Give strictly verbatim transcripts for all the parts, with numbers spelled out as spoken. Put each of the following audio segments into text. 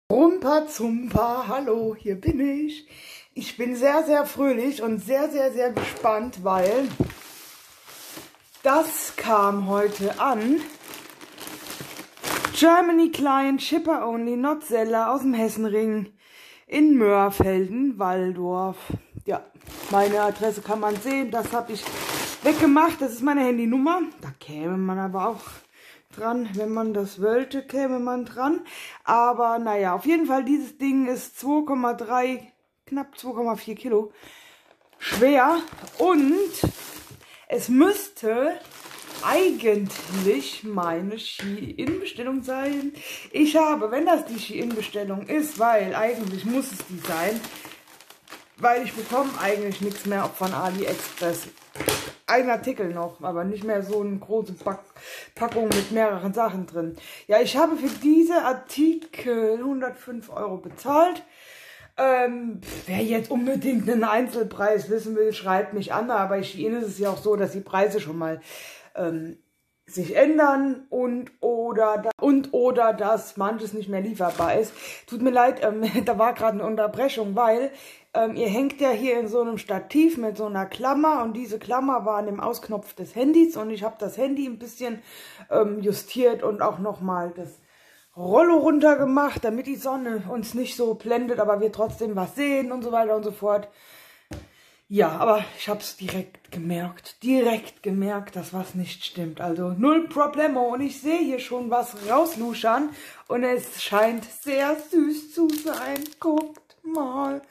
Rumpa Zumpa, hallo, hier bin ich. Ich bin sehr, sehr fröhlich und sehr, sehr, sehr gespannt, weil das kam heute an. Germany Client Shipper Only Not Seller aus dem Hessenring in Mörfelden, Walldorf. Ja, meine Adresse kann man sehen, das habe ich weggemacht. Das ist meine Handynummer. Da käme man aber auch dran, wenn man das wollte, käme man dran. Aber naja, auf jeden Fall, dieses Ding ist zwei Komma drei, knapp zwei Komma vier Kilo schwer und es müsste eigentlich meine Shein-Bestellung sein. Ich habe, wenn das die Shein-Bestellung ist, weil eigentlich muss es die sein, weil ich bekomme eigentlich nichts mehr von AliExpress. Ein Artikel noch, aber nicht mehr so eine große Pack Packung mit mehreren Sachen drin. Ja, ich habe für diese Artikel hundertfünf Euro bezahlt. Ähm, wer jetzt unbedingt einen Einzelpreis wissen will, schreibt mich an. Aber bei Shein ist es ja auch so, dass die Preise schon mal ähm, sich ändern und oder, da, und oder dass manches nicht mehr lieferbar ist. Tut mir leid, ähm, da war gerade eine Unterbrechung, weil ähm, ihr hängt ja hier in so einem Stativ mit so einer Klammer und diese Klammer war an dem Ausknopf des Handys und ich habe das Handy ein bisschen ähm, justiert und auch nochmal das Rollo runter gemacht, damit die Sonne uns nicht so blendet, aber wir trotzdem was sehen und so weiter und so fort. Ja, aber ich habe es direkt gemerkt, direkt gemerkt, dass was nicht stimmt. Also null Problemo und ich sehe hier schon was rausluschern und es scheint sehr süß zu sein. Guckt mal.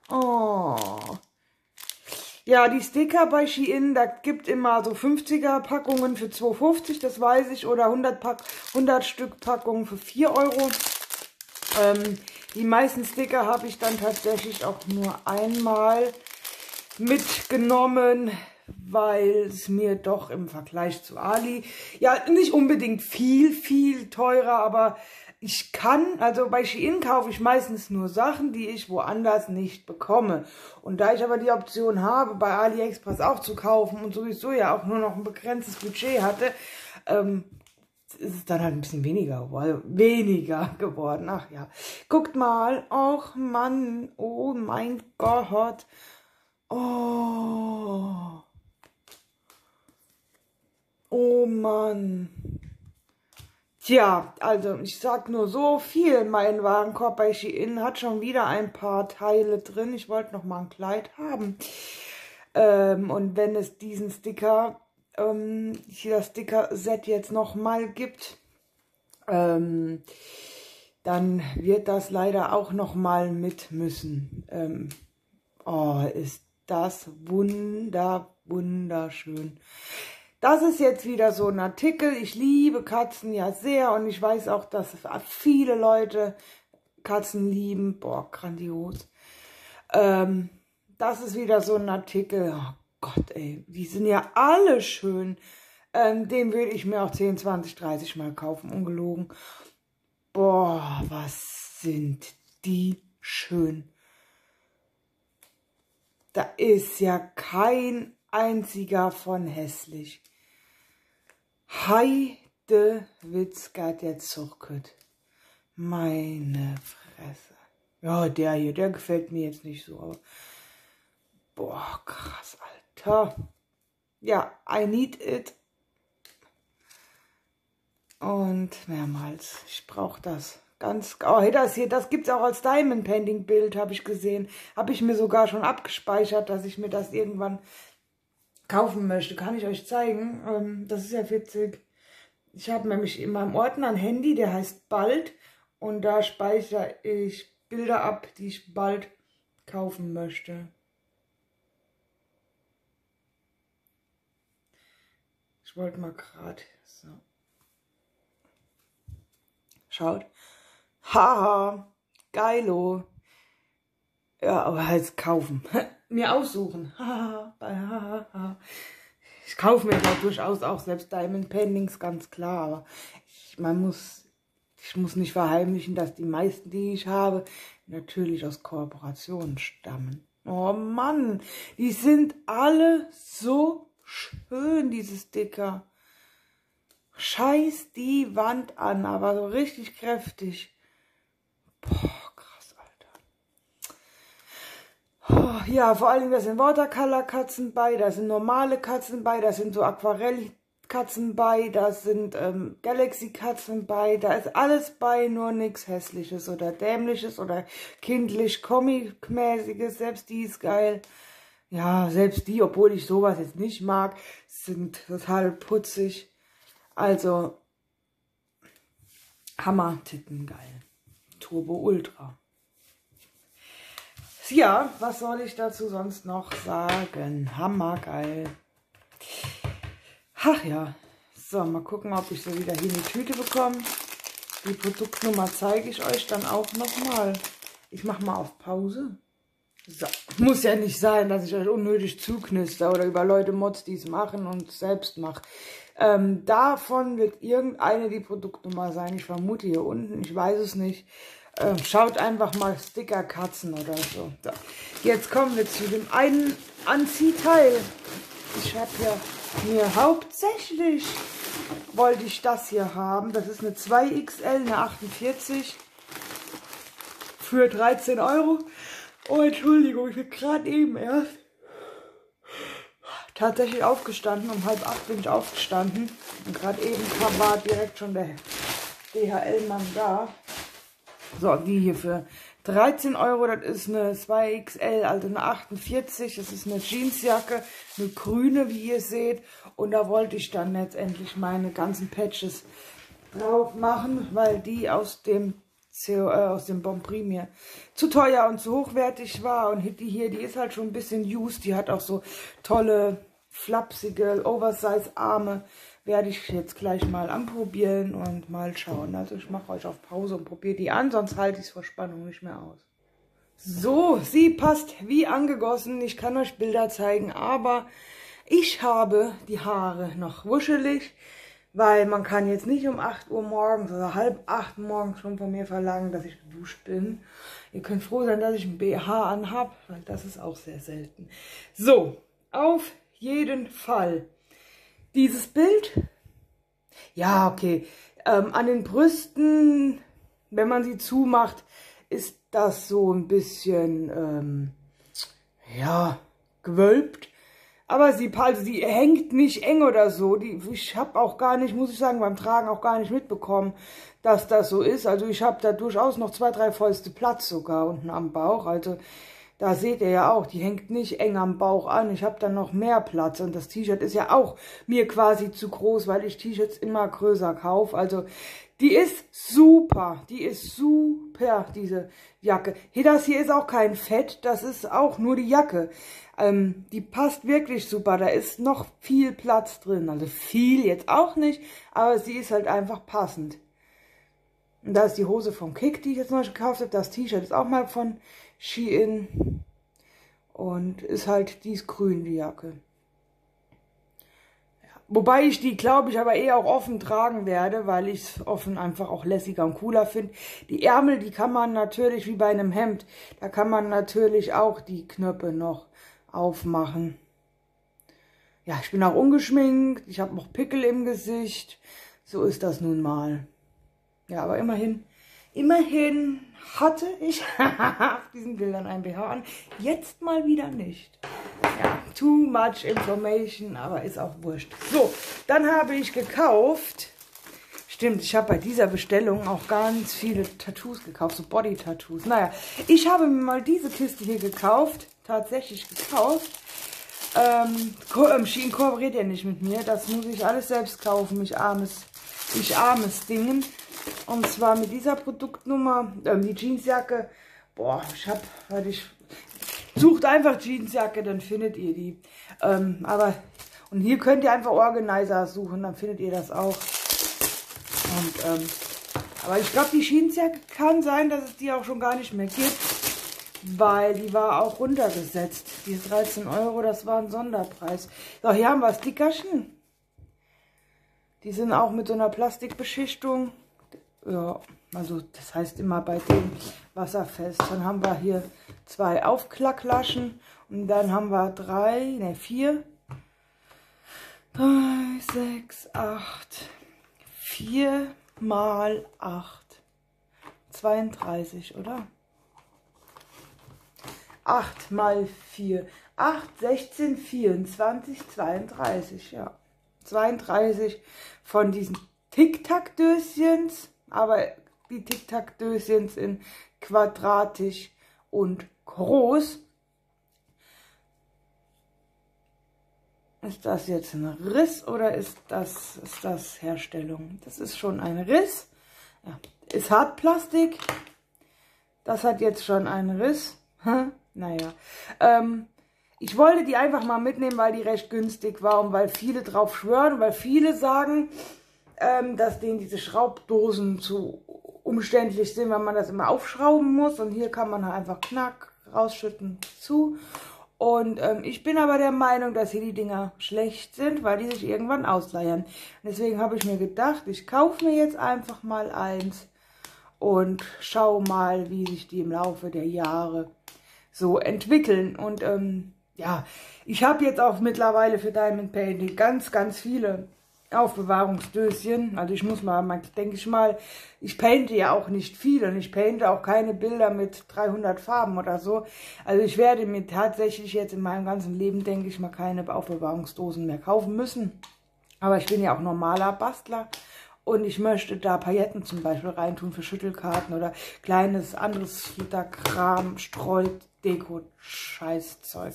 Oh. Ja, die Sticker bei Shein, da gibt immer so fünfziger Packungen für zwei fünfzig, das weiß ich, oder hundert, Pack, hundert Stück Packungen für vier Euro. Ähm, die meisten Sticker habe ich dann tatsächlich auch nur einmal mitgenommen, weil es mir doch im Vergleich zu Ali, ja, nicht unbedingt viel, viel teurer, aber ich kann, also bei Shein kaufe ich meistens nur Sachen, die ich woanders nicht bekomme. Und da ich aber die Option habe, bei AliExpress auch zu kaufen und sowieso ja auch nur noch ein begrenztes Budget hatte, ähm, ist es dann halt ein bisschen weniger geworden. Weniger geworden. Ach ja. Guckt mal. Och Mann. Oh mein Gott. Oh. Oh Mann. Tja, also ich sag nur so viel, mein Warenkorb bei Shein hat schon wieder ein paar Teile drin. Ich wollte noch mal ein Kleid haben. Ähm, und wenn es diesen Sticker, ähm, hier das Sticker-Set jetzt noch mal gibt, ähm, dann wird das leider auch noch mal mit müssen. Ähm, oh, ist das wunder, wunderschön. Das ist jetzt wieder so ein Artikel. Ich liebe Katzen ja sehr und ich weiß auch, dass viele Leute Katzen lieben. Boah, grandios. Ähm, das ist wieder so ein Artikel. Oh Gott, ey, die sind ja alle schön. Ähm, den würde ich mir auch zehn, zwanzig, dreißig Mal kaufen, ungelogen. Boah, was sind die schön. Da ist ja kein einziger von hässlich. Heide Witzka, der Zuchtet. Meine Fresse. Ja, der hier, der gefällt mir jetzt nicht so. Aber boah, krass, Alter. Ja, I need it. Und mehrmals. Ich brauche das. Ganz, oh, das hier, das gibt es auch als Diamond Painting Bild, habe ich gesehen. Habe ich mir sogar schon abgespeichert, dass ich mir das irgendwann kaufen möchte. Kann ich euch zeigen. Ähm, das ist ja witzig. Ich habe nämlich in meinem Ordner ein Handy, der heißt Bald. Und da speichere ich Bilder ab, die ich bald kaufen möchte. Ich wollte mal gerade so. Schaut. Haha, geilo. Ja, aber halt kaufen. Mir aussuchen. Ich kaufe mir da durchaus auch selbst Diamond Paintings, ganz klar. Aber ich, man muss, ich muss nicht verheimlichen, dass die meisten, die ich habe, natürlich aus Kooperationen stammen. Oh Mann, die sind alle so schön, diese Sticker. Scheiß die Wand an, aber so richtig kräftig. Boah. Ja, vor allem, da sind Watercolor-Katzen bei, da sind normale Katzen bei, da sind so Aquarell-Katzen bei, da sind ähm, Galaxy-Katzen bei, da ist alles bei, nur nichts Hässliches oder Dämliches oder kindlich, Comic-mäßiges, selbst die ist geil. Ja, selbst die, obwohl ich sowas jetzt nicht mag, sind total putzig. Also, Hammer-Titten geil. Turbo Ultra. Ja, was soll ich dazu sonst noch sagen? Hammergeil. Ach ja. So, mal gucken, ob ich so wieder hier in die Tüte bekomme. Die Produktnummer zeige ich euch dann auch nochmal. Ich mache mal auf Pause. So, muss ja nicht sein, dass ich euch unnötig zuknister oder über Leute Mods, die es machen und selbst mache. Ähm, davon wird irgendeine die Produktnummer sein. Ich vermute hier unten, ich weiß es nicht. Ähm, schaut einfach mal Sticker-Katzen oder so. So. Jetzt kommen wir zu dem einen Anziehteil. Ich habe ja mir hauptsächlich, wollte ich das hier haben. Das ist eine zwei X L, eine achtundvierzig für dreizehn Euro. Oh, Entschuldigung, ich bin gerade eben erst tatsächlich aufgestanden. Um halb acht bin ich aufgestanden. Und gerade eben kam, war direkt schon der D H L-Mann da. So, die hier für dreizehn Euro, das ist eine zwei X L, also eine achtundvierzig. Das ist eine Jeansjacke, eine grüne, wie ihr seht. Und da wollte ich dann letztendlich meine ganzen Patches drauf machen, weil die aus dem C O, äh, aus dem Bonprix mir zu teuer und zu hochwertig war. Und die hier, die ist halt schon ein bisschen used. Die hat auch so tolle, flapsige Oversize-Arme. Werde ich jetzt gleich mal anprobieren und mal schauen. Also ich mache euch auf Pause und probiere die an, sonst halte ich es vor Spannung nicht mehr aus. So, sie passt wie angegossen. Ich kann euch Bilder zeigen, aber ich habe die Haare noch wuschelig, weil man kann jetzt nicht um acht Uhr morgens oder halb acht morgens schon von mir verlangen, dass ich geduscht bin. Ihr könnt froh sein, dass ich ein B H anhab, weil das ist auch sehr selten. So, auf jeden Fall. Dieses Bild, ja, okay, ähm, an den Brüsten, wenn man sie zumacht, ist das so ein bisschen, ähm, ja, gewölbt. Aber sie, also sie hängt nicht eng oder so. Die, ich habe auch gar nicht, muss ich sagen, beim Tragen auch gar nicht mitbekommen, dass das so ist. Also ich habe da durchaus noch zwei, drei Fäuste Platz sogar unten am Bauch. Also da seht ihr ja auch, die hängt nicht eng am Bauch an. Ich habe dann noch mehr Platz. Und das T-Shirt ist ja auch mir quasi zu groß, weil ich T-Shirts immer größer kaufe. Also die ist super. Die ist super, diese Jacke. Hier, das hier ist auch kein Fett. Das ist auch nur die Jacke. Ähm, die passt wirklich super. Da ist noch viel Platz drin. Also viel jetzt auch nicht. Aber sie ist halt einfach passend. Und da ist die Hose vom Kick, die ich jetzt noch gekauft habe. Das T-Shirt ist auch mal von Shein und ist halt, die ist grün, die Jacke. Ja. Wobei ich die, glaube ich, aber eher auch offen tragen werde, weil ich es offen einfach auch lässiger und cooler finde. Die Ärmel, die kann man natürlich, wie bei einem Hemd, da kann man natürlich auch die Knöpfe noch aufmachen. Ja, ich bin auch ungeschminkt, ich habe noch Pickel im Gesicht, so ist das nun mal. Ja, aber immerhin, immerhin hatte ich auf diesen Bildern ein B H an. Jetzt mal wieder nicht. Ja, too much information, aber ist auch wurscht. So, dann habe ich gekauft. Stimmt, ich habe bei dieser Bestellung auch ganz viele Tattoos gekauft, so Body-Tattoos. Naja, ich habe mir mal diese Kiste hier gekauft. Tatsächlich gekauft. Ähm, Shein kooperiert ja nicht mit mir. Das muss ich alles selbst kaufen, mich armes, ich armes Dingen. Und zwar mit dieser Produktnummer, ähm, die Jeansjacke. Boah, ich hab, weil ich, sucht einfach Jeansjacke, dann findet ihr die. Ähm, aber, und hier könnt ihr einfach Organizer suchen, dann findet ihr das auch. Und, ähm, aber ich glaube, die Jeansjacke kann sein, dass es die auch schon gar nicht mehr gibt, weil die war auch runtergesetzt. Diese dreizehn Euro, das war ein Sonderpreis. So, hier haben wir Stickerchen. Die sind auch mit so einer Plastikbeschichtung. Ja, also das heißt immer bei dem wasserfest. Dann haben wir hier zwei Aufklacklaschen und dann haben wir drei, ne vier, drei, sechs, acht, vier mal acht, zweiunddreißig, oder? acht mal vier. acht, sechzehn, vierundzwanzig, zweiunddreißig, ja. zweiunddreißig von diesen Tic-Tac-Döschens, aber die Tic-Tac-Döschens in quadratisch und groß. Ist das jetzt ein Riss oder ist das, ist das Herstellung? Das ist schon ein Riss. Ja. Ist Hartplastik. Das hat jetzt schon einen Riss. Naja. Ähm, ich wollte die einfach mal mitnehmen, weil die recht günstig war und weil viele drauf schwören, weil viele sagen, ähm, dass denen diese Schraubdosen zu umständlich sind, weil man das immer aufschrauben muss. Und hier kann man halt einfach knack rausschütten zu. Und ähm, ich bin aber der Meinung, dass hier die Dinger schlecht sind, weil die sich irgendwann ausleiern. Deswegen habe ich mir gedacht, ich kaufe mir jetzt einfach mal eins und schau mal, wie sich die im Laufe der Jahre so entwickeln. Und ähm, ja, ich habe jetzt auch mittlerweile für Diamond Painting ganz, ganz viele Aufbewahrungsdöschen. Also ich muss mal, denke ich mal, ich painte ja auch nicht viel und ich painte auch keine Bilder mit dreihundert Farben oder so. Also ich werde mir tatsächlich jetzt in meinem ganzen Leben, denke ich mal, keine Aufbewahrungsdosen mehr kaufen müssen. Aber ich bin ja auch normaler Bastler und ich möchte da Pailletten zum Beispiel reintun für Schüttelkarten oder kleines anderes Flitterkram, Streut, Deko, Scheißzeug.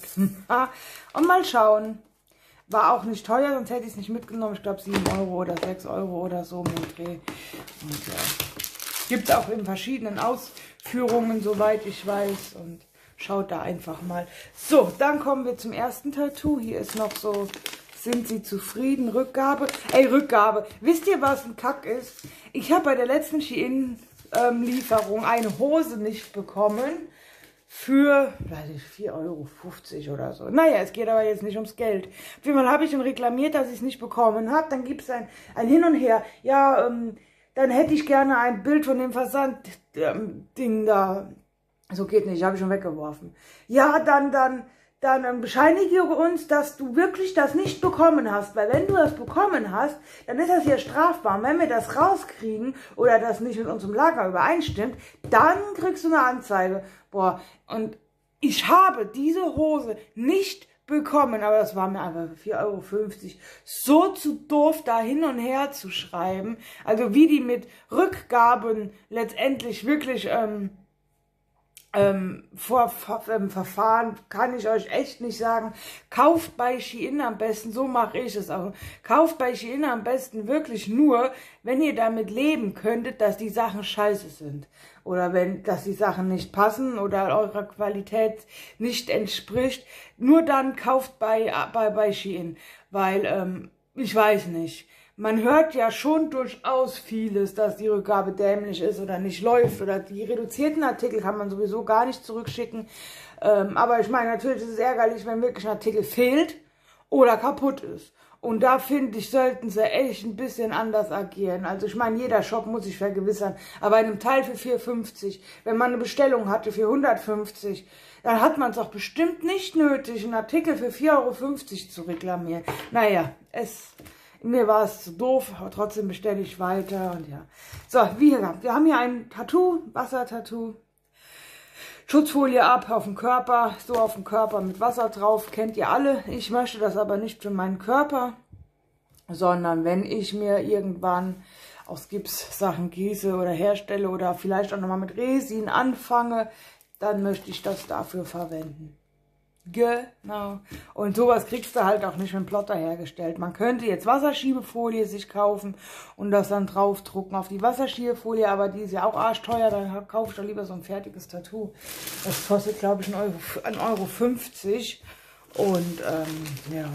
Und mal schauen. War auch nicht teuer, sonst hätte ich es nicht mitgenommen. Ich glaube sieben Euro oder sechs Euro oder so mit dem Dreh. Und ja, gibt es auch in verschiedenen Ausführungen, soweit ich weiß. Und schaut da einfach mal. So, dann kommen wir zum ersten Tattoo. Hier ist noch so, sind Sie zufrieden? Rückgabe. Ey, Rückgabe. Wisst ihr, was ein Kack ist? Ich habe bei der letzten Shein-Lieferung ähm, eine Hose nicht bekommen. Für, weiß ich, vier Euro fünfzig oder so. Naja, es geht aber jetzt nicht ums Geld. Auf jeden Fall habe ich ihm reklamiert, dass ich es nicht bekommen habe. Dann gibt es ein, ein Hin und Her. Ja, ähm, dann hätte ich gerne ein Bild von dem Versand-Ding ähm, da. So geht nicht, habe ich schon weggeworfen. Ja, dann, dann, dann ähm, bescheinige uns, dass du wirklich das nicht bekommen hast. Weil wenn du das bekommen hast, dann ist das ja strafbar. Und wenn wir das rauskriegen oder das nicht mit unserem Lager übereinstimmt, dann kriegst du eine Anzeige. Boah, und ich habe diese Hose nicht bekommen, aber das war mir einfach für vier Euro fünfzig so zu doof, da hin und her zu schreiben. Also wie die mit Rückgaben letztendlich wirklich ähm, ähm, vor, vor ähm, Verfahren, kann ich euch echt nicht sagen. Kauft bei Shein am besten, so mache ich es auch, kauft bei Shein am besten wirklich nur, wenn ihr damit leben könntet, dass die Sachen scheiße sind. Oder wenn, dass die Sachen nicht passen oder eurer Qualität nicht entspricht. Nur dann kauft bei, bei, bei Shein, weil, ähm, ich weiß nicht. Man hört ja schon durchaus vieles, dass die Rückgabe dämlich ist oder nicht läuft. Oder die reduzierten Artikel kann man sowieso gar nicht zurückschicken. Ähm, aber ich meine, natürlich ist es ärgerlich, wenn wirklich ein Artikel fehlt oder kaputt ist. Und da finde ich, sollten sie echt ein bisschen anders agieren. Also ich meine, jeder Shop muss sich vergewissern. Aber in einem Teil für vier Euro fünfzig, wenn man eine Bestellung hatte für hundertfünfzig, dann hat man es auch bestimmt nicht nötig, einen Artikel für vier Euro fünfzig zu reklamieren. Naja, es... Mir war es zu doof, aber trotzdem bestelle ich weiter und ja. So, wie gesagt, wir haben hier ein Tattoo, Wassertattoo. Schutzfolie ab auf dem Körper, so auf dem Körper mit Wasser drauf, kennt ihr alle. Ich möchte das aber nicht für meinen Körper, sondern wenn ich mir irgendwann aus Gips Sachen gieße oder herstelle oder vielleicht auch nochmal mit Resin anfange, dann möchte ich das dafür verwenden. Genau. Und sowas kriegst du halt auch nicht mit dem Plotter hergestellt. Man könnte jetzt Wasserschiebefolie sich kaufen und das dann draufdrucken auf die Wasserschiebefolie, aber die ist ja auch arschteuer, dann kaufe ich doch lieber so ein fertiges Tattoo. Das kostet, glaube ich, ein Euro fünfzig. Und ähm, ja.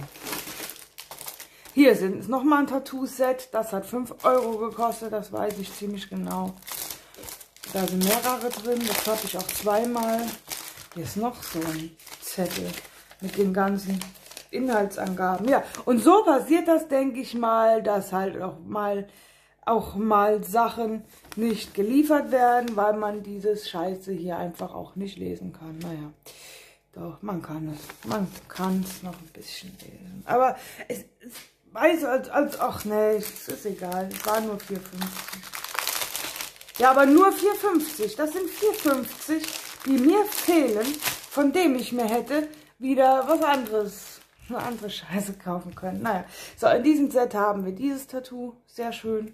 Hier sind es nochmal ein Tattoo-Set. Das hat fünf Euro gekostet, das weiß ich ziemlich genau. Da sind mehrere drin, das habe ich auch zweimal. Hier ist noch so ein Zettel mit den ganzen Inhaltsangaben. Ja, und so passiert das, denke ich mal, dass halt auch mal, auch mal Sachen nicht geliefert werden, weil man dieses Scheiße hier einfach auch nicht lesen kann. Naja, doch, man kann es. Man kann es noch ein bisschen lesen. Aber es ist, weiß als, als, ach nee, es ist egal. Es war nur vier Euro fünfzig. Ja, aber nur vier Euro fünfzig. Das sind vier Euro fünfzig, die mir fehlen von dem ich mir hätte wieder was anderes, eine andere Scheiße kaufen können. Naja, so, in diesem Set haben wir dieses Tattoo, sehr schön.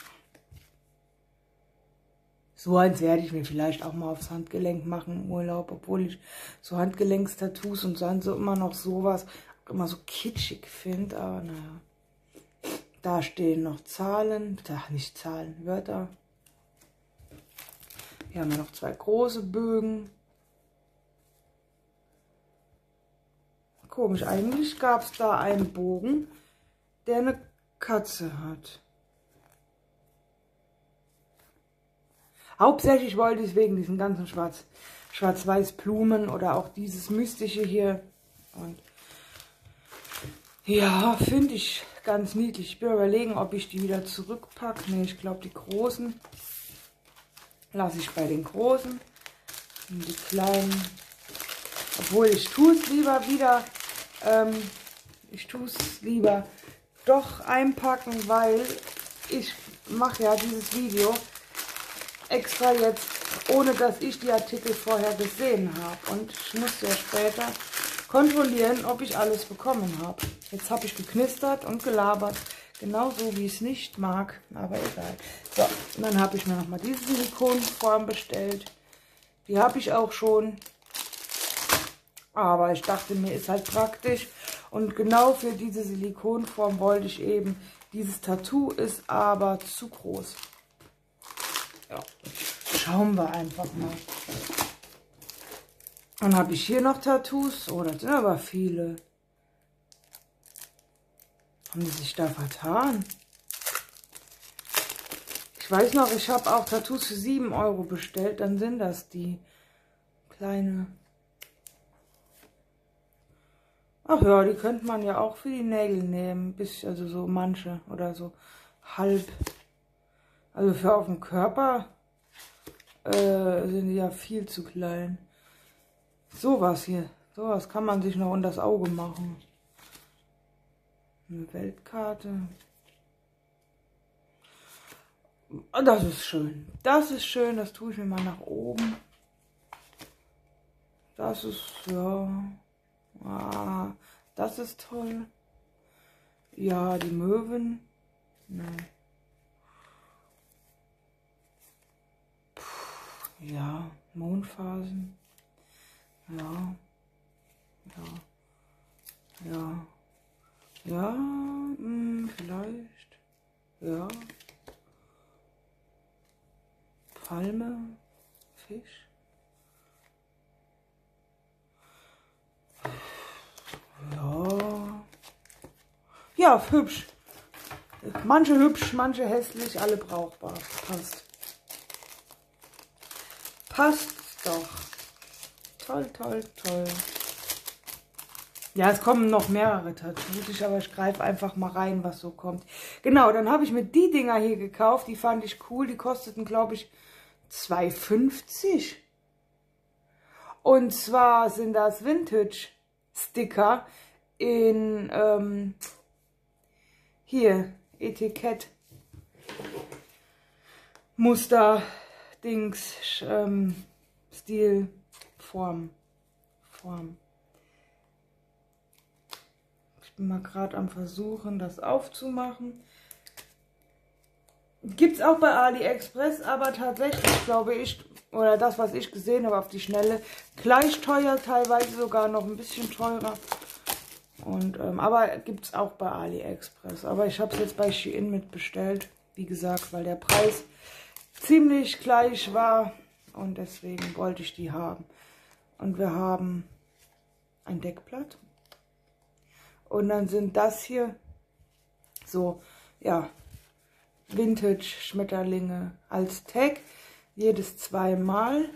So eins werde ich mir vielleicht auch mal aufs Handgelenk machen im Urlaub, obwohl ich so Handgelenkstattoos und dann so immer noch sowas immer so kitschig finde, aber naja. Da stehen noch Zahlen, ach nicht Zahlen, Wörter. Hier haben wir noch zwei große Bögen. Komisch, eigentlich gab es da einen Bogen, der eine Katze hat. Hauptsächlich wollte ich es wegen diesen ganzen Schwarz, schwarz-weiß Blumen oder auch dieses Mystische hier. Und ja, finde ich ganz niedlich. Ich bin überlegen, ob ich die wieder zurückpacke. Ne, ich glaube, die großen lasse ich bei den großen. Und die kleinen, obwohl ich tue es lieber wieder, ähm, ich tue es lieber doch einpacken, weil ich mache ja dieses Video extra jetzt, ohne dass ich die Artikel vorher gesehen habe. Und ich muss ja später kontrollieren, ob ich alles bekommen habe. Jetzt habe ich geknistert und gelabert, genauso wie ich es nicht mag, aber egal. So, und dann habe ich mir nochmal diese Silikonform bestellt. Die habe ich auch schon, aber ich dachte mir, ist halt praktisch. Und genau für diese Silikonform wollte ich eben, dieses Tattoo ist aber zu groß. Ja, schauen wir einfach mal. Dann habe ich hier noch Tattoos. Oh, das sind aber viele. Haben die sich da vertan? Ich weiß noch, ich habe auch Tattoos für sieben Euro bestellt. Dann sind das die kleine. Ach ja, die könnte man ja auch für die Nägel nehmen. Bis, also so manche oder so halb. Also für auf dem Körper äh, sind die ja viel zu klein. Sowas hier. Sowas kann man sich noch unter das Auge machen. Eine Weltkarte. Das ist schön. Das ist schön. Das tue ich mir mal nach oben. Das ist, ja. Ah, das ist toll. Ja, die Möwen. Nein. Puh, ja, Mondphasen. Ja. Ja. Ja. Ja, mh, vielleicht. Ja. Palme. Fisch. Ja. Ja, hübsch. Manche hübsch, manche hässlich, alle brauchbar. Passt. Passt doch. Toll, toll, toll. Ja, es kommen noch mehrere Tattoos, aber ich greife einfach mal rein, was so kommt. Genau, dann habe ich mir die Dinger hier gekauft. Die fand ich cool. Die kosteten, glaube ich, zwei fünfzig. Und zwar sind das Vintage-Sticker in, ähm, hier, Etikett, Muster, Dings, ähm, Stil, Form, Form. Ich bin mal gerade am Versuchen, das aufzumachen. Gibt es auch bei AliExpress, aber tatsächlich glaube ich, oder das, was ich gesehen habe auf die Schnelle, gleich teuer, teilweise sogar noch ein bisschen teurer. Und, ähm, aber gibt es auch bei AliExpress. Aber ich habe es jetzt bei Shein mitbestellt, wie gesagt, weil der Preis ziemlich gleich war. Und deswegen wollte ich die haben. Und wir haben ein Deckblatt. Und dann sind das hier so, ja, Vintage-Schmetterlinge als Tag. Jedes zweimal.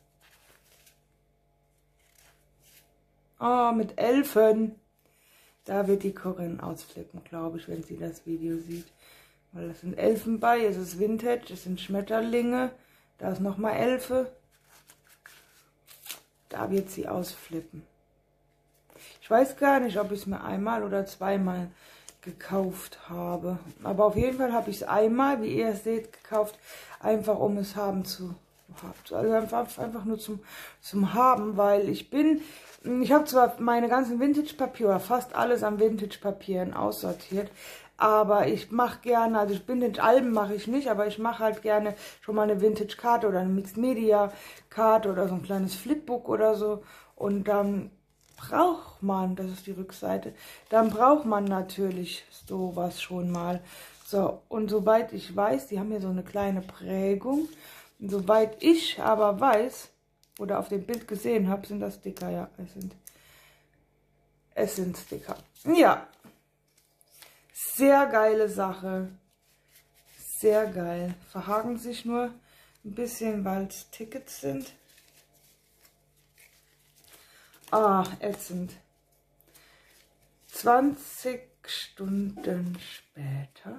Oh, mit Elfen. Da wird die Corinne ausflippen, glaube ich, wenn sie das Video sieht. Weil das sind Elfen bei, es ist Vintage, es sind Schmetterlinge. Da ist nochmal Elfe. Da wird sie ausflippen. Ich weiß gar nicht, ob ich es mir einmal oder zweimal gekauft habe. Aber auf jeden Fall habe ich es einmal, wie ihr seht, gekauft. Einfach um es haben zu habt. Also einfach, einfach nur zum, zum Haben, weil ich bin, ich habe zwar meine ganzen Vintage-Papier oder fast alles an Vintage-Papieren aussortiert, aber ich mache gerne, also Vintage-Alben mache ich nicht, aber ich mache halt gerne schon mal eine Vintage-Karte oder eine Mixed-Media-Karte oder so ein kleines Flipbook oder so. Und dann braucht man, das ist die Rückseite, dann braucht man natürlich sowas schon mal. So, und soweit ich weiß, die haben hier so eine kleine Prägung. Und soweit ich aber weiß, oder auf dem Bild gesehen habe, sind das Sticker, ja, es sind, es sind Sticker. Ja, sehr geile Sache. Sehr geil. Verhaken sich nur ein bisschen, weil es Tickets sind. Ah, ätzend. zwanzig Stunden später.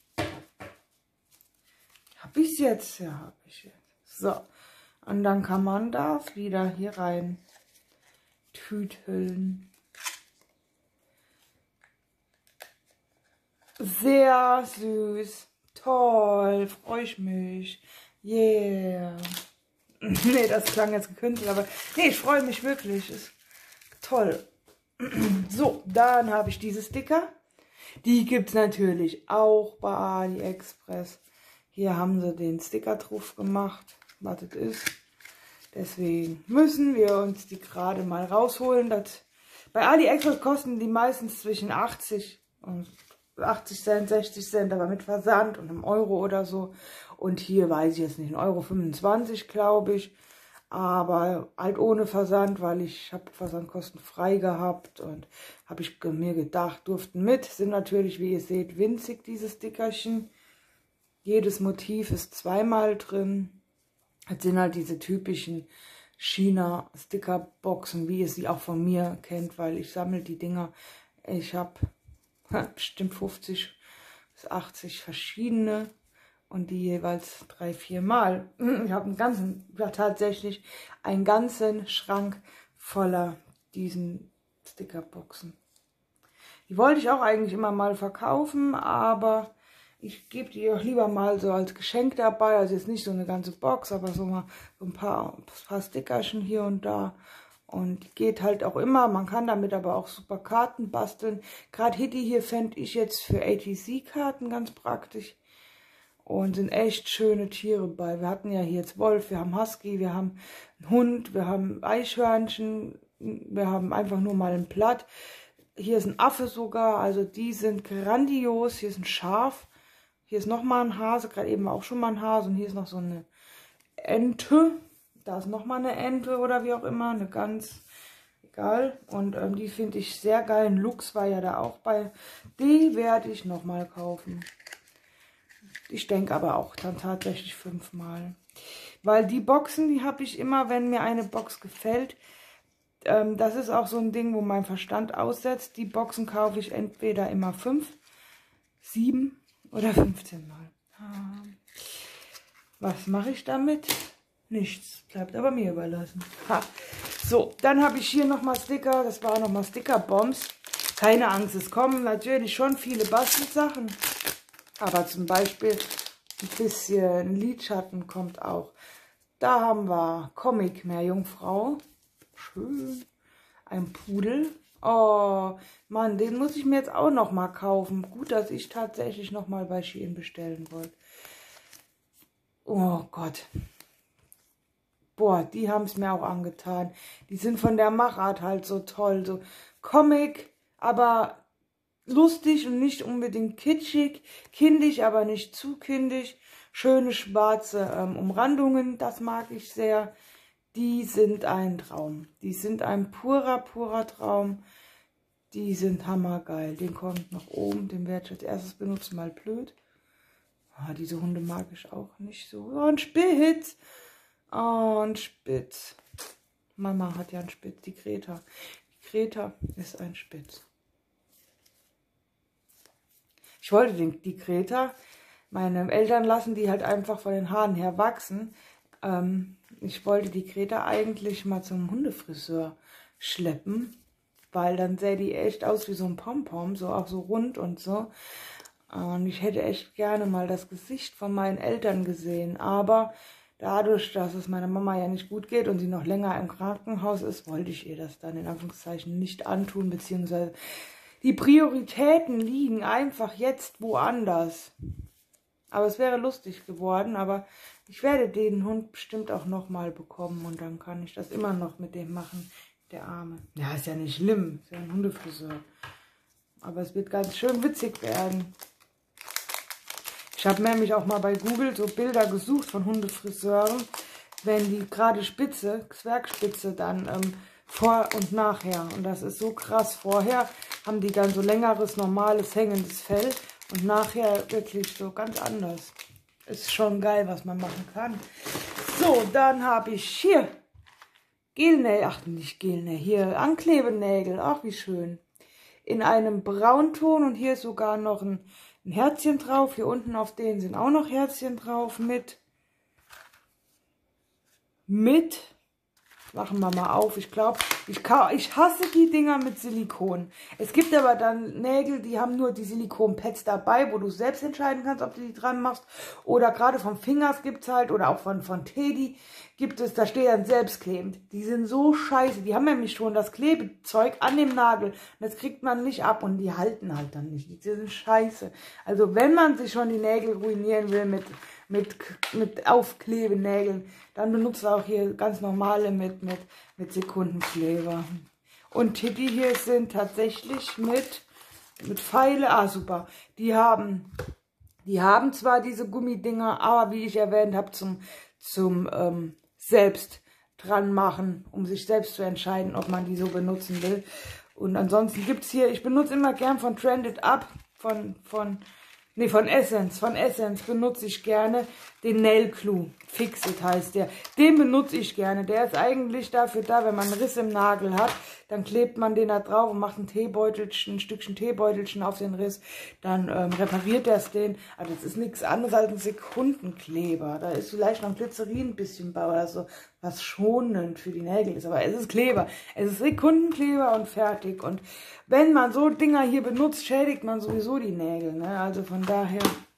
Habe ich es jetzt? Ja, habe ich jetzt. So. Und dann kann man das wieder hier rein tüteln. Sehr süß. Toll. Freue ich mich. Yeah. Nee, das klang jetzt gekünstelt, aber nee, ich freue mich wirklich. Ist toll. So, dann habe ich diese Sticker. Die gibt es natürlich auch bei AliExpress. Hier haben sie den Sticker drauf gemacht, was das ist. Deswegen müssen wir uns die gerade mal rausholen. Das, bei AliExpress kosten die meistens zwischen achtzig und achtzig Cent, sechzig Cent, aber mit Versand und einem Euro oder so. Und hier weiß ich jetzt nicht, ein Euro fünfundzwanzig, glaube ich. Aber halt ohne Versand, weil ich habe Versandkosten frei gehabt und habe ich mir gedacht, durften mit. Sind natürlich, wie ihr seht, winzig, diese Stickerchen. Jedes Motiv ist zweimal drin. Das sind halt diese typischen China-Stickerboxen, wie ihr sie auch von mir kennt, weil ich sammle die Dinger. Ich habe bestimmt fünfzig bis achtzig verschiedene. Und die jeweils drei, vier Mal. Ich habe einen ganzen, ja tatsächlich einen ganzen Schrank voller diesen Stickerboxen. Die wollte ich auch eigentlich immer mal verkaufen, aber ich gebe die auch lieber mal so als Geschenk dabei. Also jetzt nicht so eine ganze Box, aber so mal so ein paar, ein paar Stickerchen hier und da. Und die geht halt auch immer. Man kann damit aber auch super Karten basteln. Gerade Hitty hier fände ich jetzt für A T C-Karten ganz praktisch. Und sind echt schöne Tiere bei. Wir hatten ja hier jetzt Wolf, wir haben Husky, wir haben einen Hund, wir haben Eichhörnchen, wir haben einfach nur mal ein Blatt. Hier ist ein Affe sogar, also die sind grandios. Hier ist ein Schaf, hier ist nochmal ein Hase, gerade eben auch schon mal ein Hase. Und hier ist noch so eine Ente, da ist nochmal eine Ente oder wie auch immer, eine Gans, egal. Und ähm, die finde ich sehr geil. Ein Luchs war ja da auch bei. Die werde ich nochmal kaufen. Ich denke aber auch dann tatsächlich fünfmal. Weil die Boxen, die habe ich immer, wenn mir eine Box gefällt. Ähm, das ist auch so ein Ding, wo mein Verstand aussetzt. Die Boxen kaufe ich entweder immer fünf, sieben oder fünfzehn Mal. Ah. Was mache ich damit? Nichts. Bleibt aber mir überlassen. Ha. So, dann habe ich hier nochmal Sticker. Das waren nochmal Sticker-Bombs. Keine Angst, es kommen natürlich schon viele Bastelsachen. Aber zum Beispiel ein bisschen Lidschatten kommt auch. Da haben wir Comic Meerjungfrau. Schön. Ein Pudel. Oh, Mann, den muss ich mir jetzt auch noch mal kaufen. Gut, dass ich tatsächlich noch mal bei Shein bestellen wollte. Oh Gott. Boah, die haben es mir auch angetan. Die sind von der Machart halt so toll. So Comic, aber lustig und nicht unbedingt kitschig, kindisch, aber nicht zu kindisch. Schöne schwarze ähm, Umrandungen, das mag ich sehr. Die sind ein Traum. Die sind ein purer, purer Traum. Die sind hammergeil. Den kommt nach oben, den werde ich als erstes benutzen, mal blöd. Ah, diese Hunde mag ich auch nicht so. Oh, ein Spitz. Oh, ein Spitz. Mama hat ja einen Spitz, die Greta. Die Greta ist ein Spitz. Ich wollte den, die Greta, meine Eltern lassen die halt einfach von den Haaren her wachsen. Ähm, ich wollte die Greta eigentlich mal zum Hundefriseur schleppen, weil dann sähe die echt aus wie so ein Pompom, so auch so rund und so. Und ich hätte echt gerne mal das Gesicht von meinen Eltern gesehen, aber dadurch, dass es meiner Mama ja nicht gut geht und sie noch länger im Krankenhaus ist, wollte ich ihr das dann in Anführungszeichen nicht antun, beziehungsweise die Prioritäten liegen einfach jetzt woanders. Aber es wäre lustig geworden, aber ich werde den Hund bestimmt auch nochmal bekommen und dann kann ich das immer noch mit dem machen, der Arme. Ja, ist ja nicht schlimm, ist ja ein Hundefriseur. Aber es wird ganz schön witzig werden. Ich habe nämlich auch mal bei Google so Bilder gesucht von Hundefriseuren, wenn die gerade Spitze, Zwergspitze dann ähm, vor und nachher. Und das ist so krass. Vorher haben die dann so längeres, normales, hängendes Fell und nachher wirklich so ganz anders. Ist schon geil, was man machen kann. So, dann habe ich hier Gelnägel, ach nicht Gelnägel, hier Anklebenägel, ach wie schön. In einem Braunton und hier ist sogar noch ein, ein Herzchen drauf. Hier unten auf denen sind auch noch Herzchen drauf mit, mit, machen wir mal auf, ich glaube, ich, ich hasse die Dinger mit Silikon. Es gibt aber dann Nägel, die haben nur die Silikon-Pads dabei, wo du selbst entscheiden kannst, ob du die dran machst. Oder gerade von Fingers gibt es halt, oder auch von, von Teddy gibt es, da steht dann selbstklebend. Die sind so scheiße, die haben nämlich schon das Klebezeug an dem Nagel. Und das kriegt man nicht ab und die halten halt dann nicht. Die sind scheiße. Also wenn man sich schon die Nägel ruinieren will mit... mit, mit Aufklebenägeln, dann benutzt auch hier ganz normale mit, mit, mit Sekundenkleber. Und Teddy hier sind tatsächlich mit, mit Pfeile, ah super, die haben, die haben zwar diese Gummidinger, aber wie ich erwähnt habe, zum, zum ähm, selbst dran machen, um sich selbst zu entscheiden, ob man die so benutzen will. Und ansonsten gibt es hier, ich benutze immer gern von Trended Up, von, von Nee, von Essence. Von Essence benutze ich gerne den Nail Glue. Fix-It heißt der. Den benutze ich gerne. Der ist eigentlich dafür da, wenn man einen Riss im Nagel hat, dann klebt man den da drauf und macht ein Teebeutelchen, ein Stückchen Teebeutelchen auf den Riss. Dann ähm, repariert das den. Aber das ist nichts anderes als ein Sekundenkleber. Da ist vielleicht noch ein Glycerin ein bisschen bei oder so, was schonend für die Nägel ist. Aber es ist Kleber. Es ist Sekundenkleber und fertig. Und wenn man so Dinger hier benutzt, schädigt man sowieso die Nägel. Ne? Also von daher...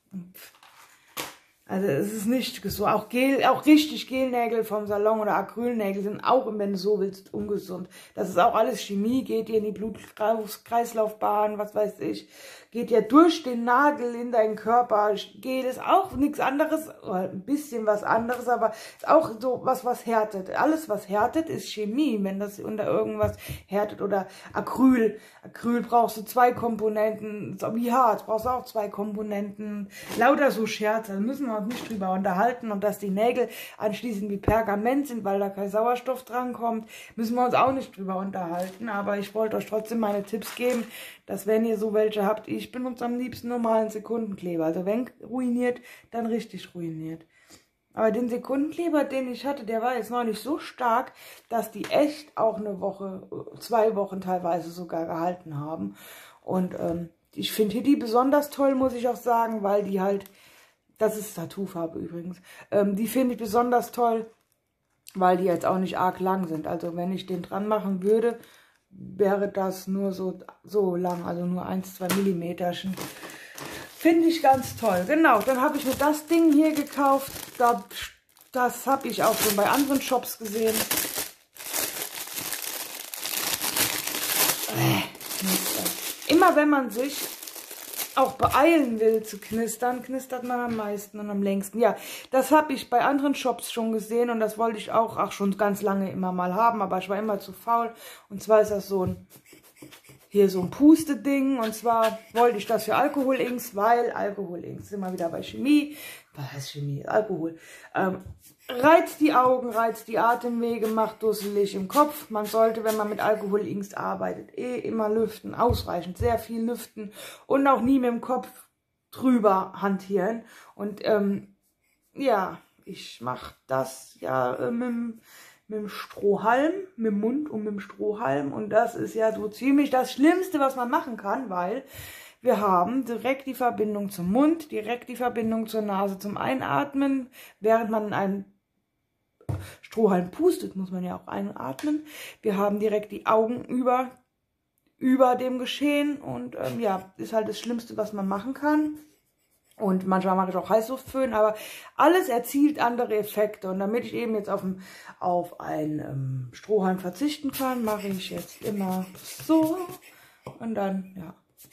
Also es ist nicht so, auch Gel, auch richtig Gelnägel vom Salon oder Acrylnägel sind auch, wenn du so willst, ungesund. Das ist auch alles Chemie, geht dir in die Blutkreislaufbahn, was weiß ich, geht ja durch den Nagel in deinen Körper. Gel ist auch nichts anderes, oder ein bisschen was anderes, aber ist auch so was, was härtet. Alles, was härtet, ist Chemie, wenn das unter irgendwas härtet oder Acryl. Acryl brauchst du zwei Komponenten, so wie Harz, brauchst du auch zwei Komponenten. Lauter so Scherze, da müssen wir uns nicht drüber unterhalten. Und dass die Nägel anschließend wie Pergament sind, weil da kein Sauerstoff drankommt, müssen wir uns auch nicht drüber unterhalten. Aber ich wollte euch trotzdem meine Tipps geben, dass wenn ihr so welche habt, ich benutze am liebsten normalen Sekundenkleber. Also wenn ruiniert, dann richtig ruiniert. Aber den Sekundenkleber, den ich hatte, der war jetzt noch nicht so stark, dass die echt auch eine Woche, zwei Wochen teilweise sogar gehalten haben. Und ähm, ich finde die besonders toll, muss ich auch sagen, weil die halt, das ist Tattoofarbe übrigens, ähm, die finde ich besonders toll, weil die jetzt auch nicht arg lang sind. Also wenn ich den dran machen würde, wäre das nur so, so lang, also nur eins, zwei Millimeterchen. Finde ich ganz toll. Genau, dann habe ich mir das Ding hier gekauft. Das, das habe ich auch schon bei anderen Shops gesehen. Immer wenn man sich auch beeilen will zu knistern, knistert man am meisten und am längsten. Ja, das habe ich bei anderen Shops schon gesehen und das wollte ich auch, auch schon ganz lange immer mal haben, aber ich war immer zu faul. Und zwar ist das so ein, hier so ein Puste-Ding, und zwar wollte ich das für Alkoholinks, weil Alkoholinks, sind wir wieder bei Chemie, was heißt Chemie, Alkohol, ähm, reizt die Augen, reizt die Atemwege, macht dusselig im Kopf. Man sollte, wenn man mit Alkoholinks arbeitet, eh immer lüften, ausreichend, sehr viel lüften und auch nie mit dem Kopf drüber hantieren. Und ähm, ja, ich mache das ja äh, mit dem mit dem Strohhalm, mit dem Mund und mit dem Strohhalm. Und das ist ja so ziemlich das Schlimmste, was man machen kann, weil wir haben direkt die Verbindung zum Mund, direkt die Verbindung zur Nase zum Einatmen. Während man in einen Strohhalm pustet, muss man ja auch einatmen. Wir haben direkt die Augen über, über dem Geschehen. Und ähm, ja, ist halt das Schlimmste, was man machen kann. Und manchmal mache ich auch Heißluftföhn, aber alles erzielt andere Effekte. Und damit ich eben jetzt auf, ein, auf einen ähm, Strohhalm verzichten kann, mache ich jetzt immer so. Und dann, ja.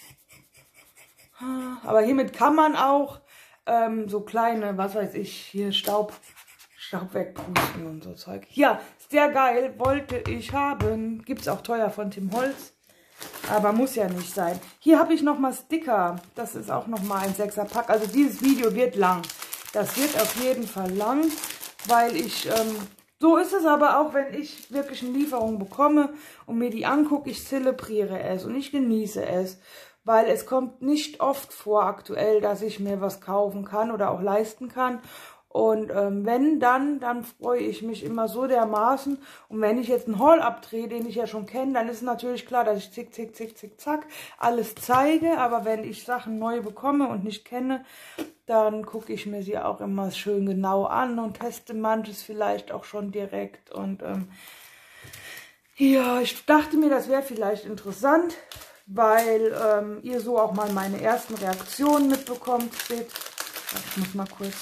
Aber hiermit kann man auch ähm, so kleine, was weiß ich, hier Staub, Staub wegpusten und so Zeug. Ja, sehr geil, wollte ich haben. Gibt es auch teuer von Tim Holz. Aber muss ja nicht sein. Hier habe ich nochmal Sticker. Das ist auch nochmal ein sechser Pack. Also dieses Video wird lang. Das wird auf jeden Fall lang, weil ich, ähm, so ist es aber auch, wenn ich wirklich eine Lieferung bekomme und mir die angucke, ich zelebriere es und ich genieße es. Weil es kommt nicht oft vor aktuell, dass ich mir was kaufen kann oder auch leisten kann. Und ähm, wenn dann, dann freue ich mich immer so dermaßen. Und wenn ich jetzt einen Haul abdrehe, den ich ja schon kenne, dann ist natürlich klar, dass ich zick, zick, zick, zick, zack alles zeige. Aber wenn ich Sachen neu bekomme und nicht kenne, dann gucke ich mir sie auch immer schön genau an und teste manches vielleicht auch schon direkt. Und ähm, ja, ich dachte mir, das wäre vielleicht interessant, weil ähm, ihr so auch mal meine ersten Reaktionen mitbekommt. Seht, ich muss mal kurz...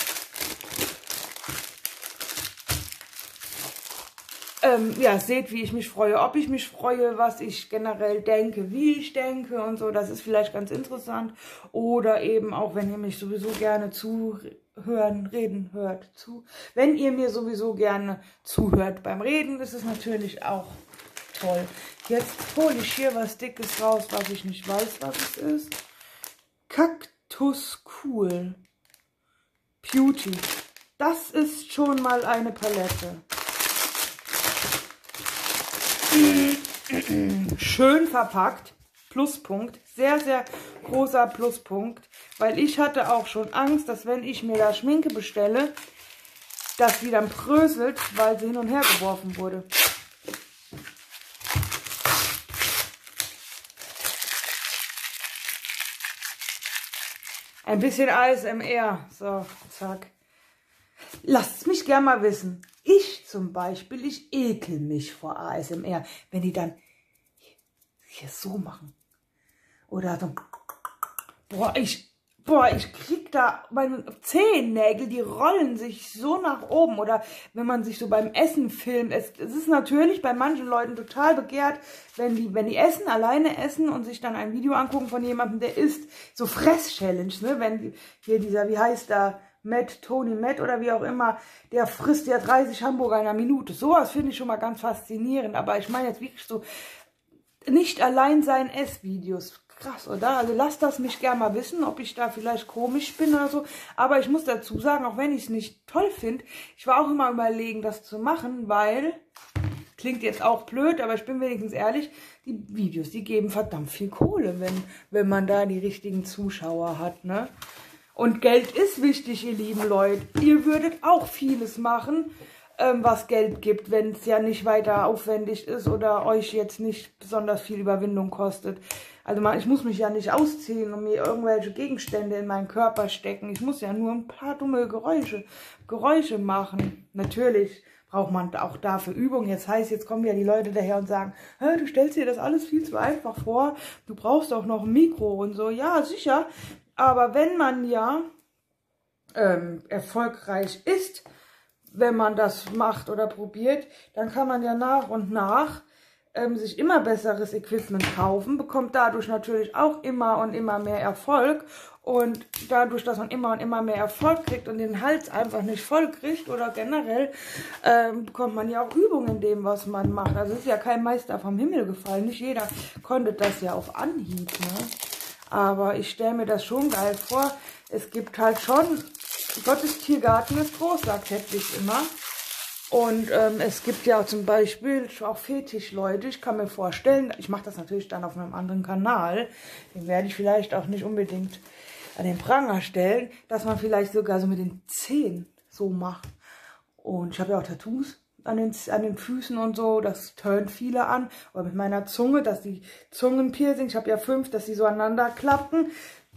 Ähm, ja, seht, wie ich mich freue, ob ich mich freue, was ich generell denke, wie ich denke und so. Das ist vielleicht ganz interessant. Oder eben auch, wenn ihr mich sowieso gerne zuhören, reden hört. Zu. Wenn ihr mir sowieso gerne zuhört beim Reden, ist es natürlich auch toll. Jetzt hole ich hier was Dickes raus, was ich nicht weiß, was es ist. Cactus Cool Beauty. Das ist schon mal eine Palette. Schön verpackt, Pluspunkt, sehr, sehr großer Pluspunkt, weil ich hatte auch schon Angst, dass wenn ich mir da Schminke bestelle, dass die dann bröselt, weil sie hin und her geworfen wurde. Ein bisschen A S M R, so, zack. Lasst es mich gerne mal wissen. Ich zum Beispiel, ich ekel mich vor A S M R, wenn die dann hier so machen. Oder so, boah, ich, boah, ich krieg da meine Zehennägel, die rollen sich so nach oben. Oder wenn man sich so beim Essen filmt. Es, es ist natürlich bei manchen Leuten total begehrt, wenn die, wenn die essen, alleine essen und sich dann ein Video angucken von jemandem, der isst. So Fress-Challenge, ne? Wenn hier dieser, wie heißt da, Matt, Tony Matt oder wie auch immer, der frisst ja dreißig Hamburger in einer Minute. Sowas finde ich schon mal ganz faszinierend. Aber ich meine jetzt wirklich so, nicht allein sein Essvideos. Krass, oder? Also lasst das mich gerne mal wissen, ob ich da vielleicht komisch bin oder so. Aber ich muss dazu sagen, auch wenn ich es nicht toll finde, ich war auch immer überlegen, das zu machen, weil, klingt jetzt auch blöd, aber ich bin wenigstens ehrlich, die Videos, die geben verdammt viel Kohle, wenn, wenn man da die richtigen Zuschauer hat, ne? Und Geld ist wichtig, ihr lieben Leute. Ihr würdet auch vieles machen, ähm, was Geld gibt, wenn es ja nicht weiter aufwendig ist oder euch jetzt nicht besonders viel Überwindung kostet. Also man, ich muss mich ja nicht ausziehen und mir irgendwelche Gegenstände in meinen Körper stecken. Ich muss ja nur ein paar dumme Geräusche, Geräusche machen. Natürlich braucht man auch dafür Übung. Jetzt heißt, jetzt kommen ja die Leute daher und sagen, du stellst dir das alles viel zu einfach vor. Du brauchst auch noch ein Mikro und so. Ja, sicher. Aber wenn man ja ähm, erfolgreich ist, wenn man das macht oder probiert, dann kann man ja nach und nach ähm, sich immer besseres Equipment kaufen, bekommt dadurch natürlich auch immer und immer mehr Erfolg. Und dadurch, dass man immer und immer mehr Erfolg kriegt und den Hals einfach nicht voll kriegt oder generell, ähm, bekommt man ja auch Übung in dem, was man macht. Also es ist ja kein Meister vom Himmel gefallen. Nicht jeder konnte das ja auf Anhieb, ne? Aber ich stelle mir das schon geil vor. Es gibt halt schon, Gottes Tiergarten ist groß, sagt Hedwig immer. Und ähm, es gibt ja zum Beispiel auch Fetischleute. Ich kann mir vorstellen, ich mache das natürlich dann auf einem anderen Kanal. Den werde ich vielleicht auch nicht unbedingt an den Pranger stellen, dass man vielleicht sogar so mit den Zehen so macht. Und ich habe ja auch Tattoos an den, an den Füßen und so, das turnt viele an. Aber mit meiner Zunge, dass die Zungenpiercing, ich habe ja fünf, dass die so aneinander klappen,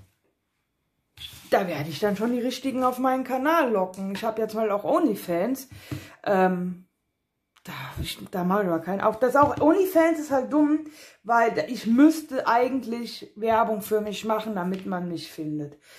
da werde ich dann schon die richtigen auf meinen Kanal locken. Ich habe jetzt mal auch OnlyFans. Ähm, da, ich, da mache ich aber keinen. Auch das auch OnlyFans ist halt dumm, weil ich müsste eigentlich Werbung für mich machen, damit man mich findet.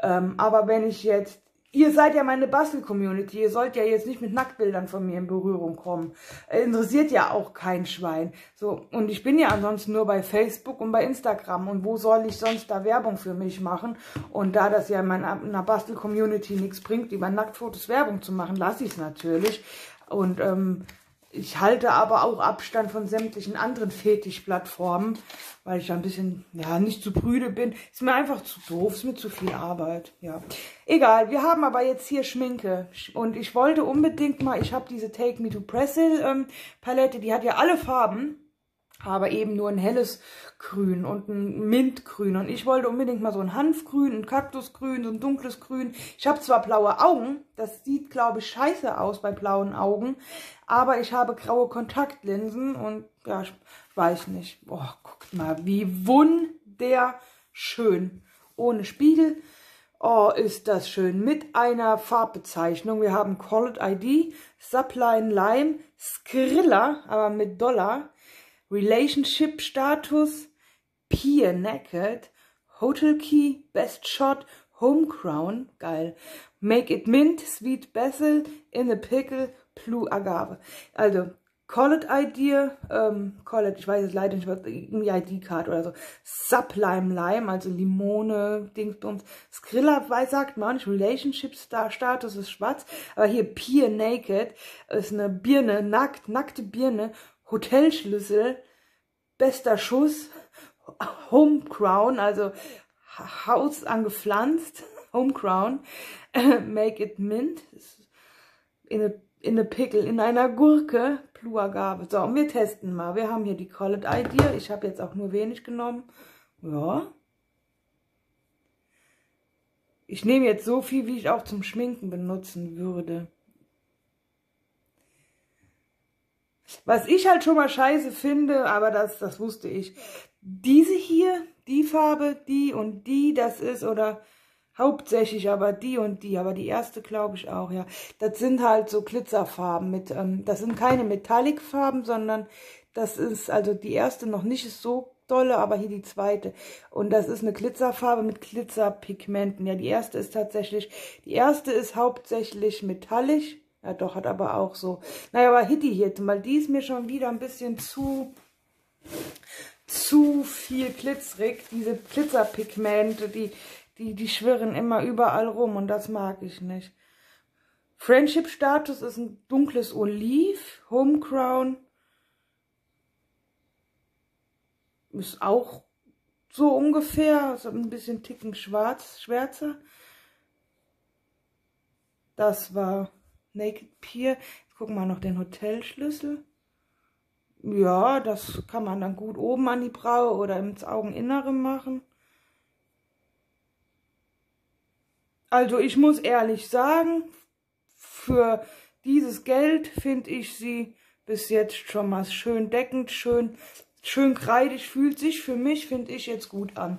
Ähm, aber wenn ich jetzt, ihr seid ja meine Bastel-Community, ihr sollt ja jetzt nicht mit Nacktbildern von mir in Berührung kommen. Äh, interessiert ja auch kein Schwein. So, und ich bin ja ansonsten nur bei Facebook und bei Instagram. Und wo soll ich sonst da Werbung für mich machen? Und da das ja in meiner Bastel-Community nichts bringt, über Nacktfotos Werbung zu machen, lasse ich es natürlich. Und ähm, ich halte aber auch Abstand von sämtlichen anderen Fetischplattformen, weil ich da ein bisschen, ja, nicht zu prüde bin. Ist mir einfach zu doof, ist mir zu viel Arbeit, ja. Egal, wir haben aber jetzt hier Schminke. Und ich wollte unbedingt mal, ich habe diese Take Me to Brazil ähm, Palette, die hat ja alle Farben, aber eben nur ein helles Grün und ein Mintgrün. Und ich wollte unbedingt mal so ein Hanfgrün, ein Kaktusgrün, so ein dunkles Grün. Ich habe zwar blaue Augen, das sieht, glaube ich, scheiße aus bei blauen Augen, aber ich habe graue Kontaktlinsen und ja, ich weiß nicht. Boah, guckt mal, wie wunderschön. Ohne Spiegel. Oh, ist das schön. Mit einer Farbbezeichnung. Wir haben Call It I D, Subline Lime, Skrilla, aber mit Dollar. Relationship Status, Peer Naked, Hotel Key, Best Shot, Home Crown, geil. Make It Mint, Sweet Basil, In a Pickle, Blue Agave. Also, Call It Idea, ähm, Call It, ich weiß es leider nicht, irgendwie I D-Card oder so. Sublime Lime, also Limone, Dingsbums. Skrilla, weiß, sagt man nicht, Relationship Star Status ist schwarz, aber hier Peer Naked ist eine Birne, nackt, nackte Birne. Hotelschlüssel, bester Schuss, Home Crown, also Haus angepflanzt, Home Crown, Make It Mint, in a, in a Pickle, in einer Gurke, Blue Agave. So, und wir testen mal. Wir haben hier die Call It Idea. Ich habe jetzt auch nur wenig genommen. Ja. Ich nehme jetzt so viel, wie ich auch zum Schminken benutzen würde. Was ich halt schon mal scheiße finde, aber das, das wusste ich. Diese hier, die Farbe, die und die, das ist, oder hauptsächlich aber die und die, aber die erste glaube ich auch, ja. Das sind halt so Glitzerfarben mit, ähm, das sind keine Metallic-Farben, sondern das ist, also die erste noch nicht ist so dolle, aber hier die zweite. Und das ist eine Glitzerfarbe mit Glitzerpigmenten. Ja, die erste ist tatsächlich, die erste ist hauptsächlich metallisch. Ja doch, hat aber auch so. Naja, aber Hitty hier, weil die ist mir schon wieder ein bisschen zu, zu viel glitzerig. Diese Glitzerpigmente, die, die, die schwirren immer überall rum und das mag ich nicht. Friendship Status ist ein dunkles Oliv. Home Crown ist auch so ungefähr, ist ein bisschen ticken schwarz, schwärzer. Das war Naked Peer. Jetzt gucken wir noch den Hotelschlüssel. Ja, das kann man dann gut oben an die Braue oder ins Augeninnere machen. Also ich muss ehrlich sagen, für dieses Geld finde ich sie bis jetzt schon mal schön deckend, schön, schön kreidig. Fühlt sich für mich, finde ich, jetzt gut an.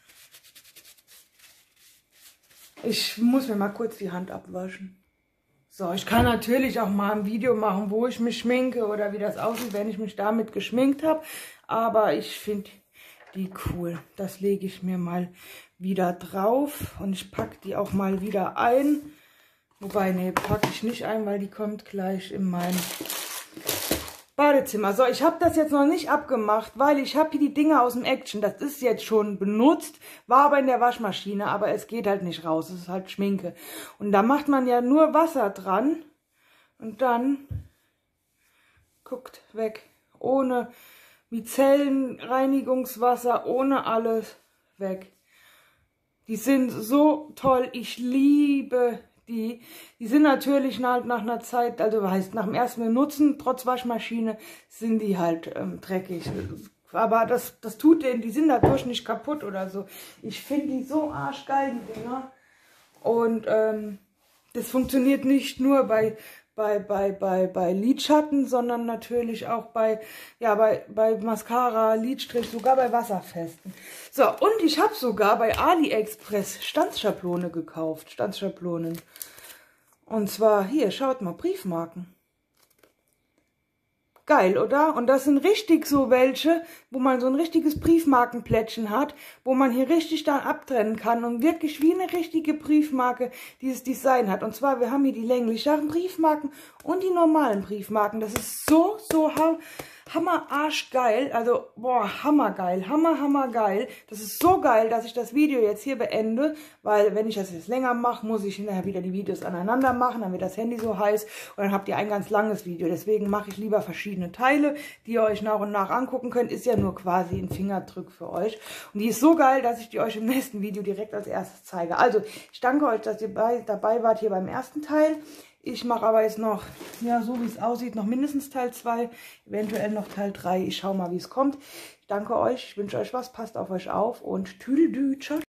Ich muss mir mal kurz die Hand abwaschen. So, ich kann natürlich auch mal ein Video machen, wo ich mich schminke oder wie das aussieht, wenn ich mich damit geschminkt habe. Aber ich finde die cool. Das lege ich mir mal wieder drauf und ich packe die auch mal wieder ein. Wobei, nee, packe ich nicht ein, weil die kommt gleich in mein Badezimmer. So, ich habe das jetzt noch nicht abgemacht, weil ich habe hier die Dinger aus dem Action. Das ist jetzt schon benutzt, war aber in der Waschmaschine, aber es geht halt nicht raus. Es ist halt Schminke. Und da macht man ja nur Wasser dran und dann guckt weg. Ohne Micellenreinigungswasser, ohne alles weg. Die sind so toll. Ich liebe die. Die sind natürlich nach, nach einer Zeit, also heißt nach dem ersten Benutzen, trotz Waschmaschine, sind die halt ähm, dreckig. Aber das, das tut denen, die sind dadurch nicht kaputt oder so. Ich finde die so arschgeil, die Dinger. Und ähm, das funktioniert nicht nur bei, bei, bei, bei, bei Lidschatten, sondern natürlich auch bei, ja, bei, bei Mascara, Lidstrich, sogar bei Wasserfesten. So, und ich habe sogar bei AliExpress Stanzschablone gekauft, Stanzschablonen. Und zwar hier, schaut mal, Briefmarken. Geil, oder? Und das sind richtig so welche, wo man so ein richtiges Briefmarkenplättchen hat, wo man hier richtig dann abtrennen kann und wirklich wie eine richtige Briefmarke dieses Design hat. Und zwar, wir haben hier die länglicheren Briefmarken und die normalen Briefmarken. Das ist so, so ha hammer arschgeil. Also, boah, hammergeil, hammer, hammergeil. Das ist so geil, dass ich das Video jetzt hier beende, weil wenn ich das jetzt länger mache, muss ich hinterher wieder die Videos aneinander machen, dann wird das Handy so heiß und dann habt ihr ein ganz langes Video. Deswegen mache ich lieber verschiedene Teile, die ihr euch nach und nach angucken könnt. Ist ja nur quasi ein Fingerdruck für euch. Und die ist so geil, dass ich die euch im nächsten Video direkt als erstes zeige. Also, ich danke euch, dass ihr bei, dabei wart hier beim ersten Teil. Ich mache aber jetzt noch, ja, so wie es aussieht, noch mindestens Teil zwei, eventuell noch Teil drei. Ich schaue mal, wie es kommt. Ich danke euch, ich wünsche euch was, passt auf euch auf und tüdelü, ciao, ciao.